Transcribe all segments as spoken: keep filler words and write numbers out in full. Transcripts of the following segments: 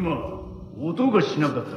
今音がしなかった。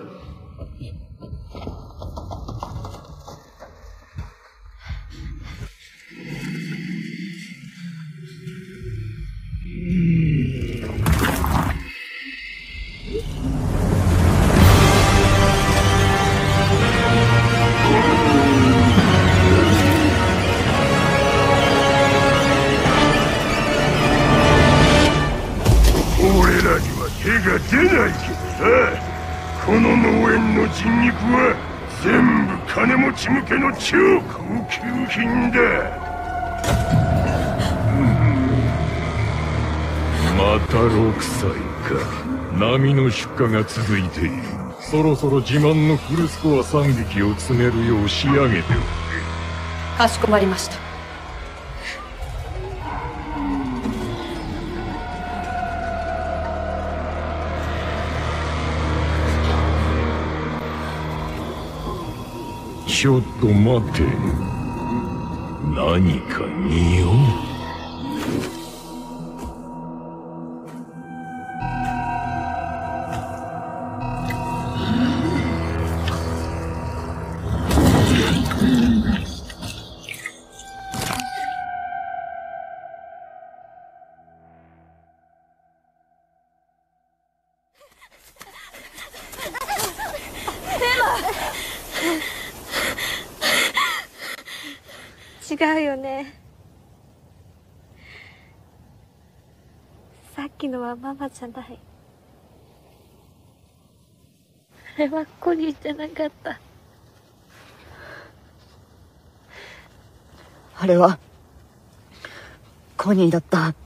手が出ないけどさ、この農園の人肉は全部金持ち向けの超高級品だ。 またろくさいか。波の出荷が続いている。そろそろ自慢のフルスコアさんびきを積めるよう仕上げておくれ。 かしこまりました。 ちょっと待て。何か匂う。 違うよね。さっきのはママじゃない。あれはコニーじゃなかった。 あれはコニーだった。